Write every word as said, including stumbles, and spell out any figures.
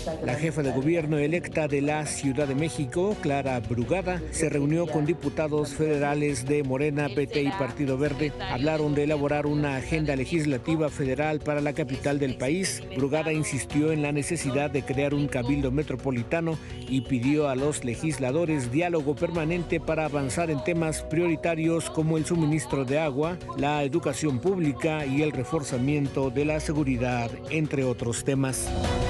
La jefa de gobierno electa de la Ciudad de México, Clara Brugada, se reunió con diputados federales de Morena, P T y Partido Verde. Hablaron de elaborar una agenda legislativa federal para la capital del país. Brugada insistió en la necesidad de crear un cabildo metropolitano y pidió a los legisladores diálogo permanente para avanzar en temas prioritarios como el suministro de agua, la educación pública y el reforzamiento de la seguridad, entre otros temas.